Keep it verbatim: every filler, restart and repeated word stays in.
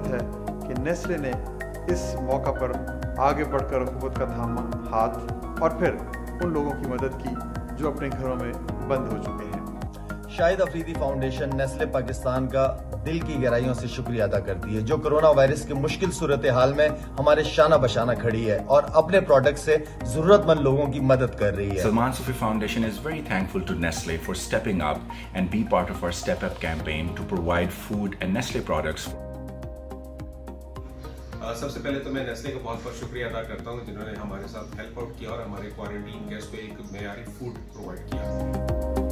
ज़रूरत है कि नेस्ले ने इस मौका पर आगे बढ़कर हुकूमत का थामा हाथ और फिर उन लोगों की मदद की जो अपने घरों में बंद हो चुके हैं। शाहिद अफरीदी फाउंडेशन नेस्ले पाकिस्तान का दिल की गहराइयों से शुक्रिया अदा करती है, जो कोरोना वायरस की मुश्किल सूरत हाल में हमारे शाना बशाना खड़ी है और अपने प्रोडक्ट से जरूरतमंद लोगों की मदद कर रही है। Salman Sufi Foundation is very thankful to Nestle for stepping up and be part of our Step Up campaign to provide food and Nestle products. Uh, सबसे पहले तो मैं नेस्ले का बहुत बहुत शुक्रिया अदा करता हूँ जिन्होंने हमारे साथ हेल्प आउट किया और हमारे क्वारंटीन गेस्ट को एक मेयारी फूड प्रोवाइड किया।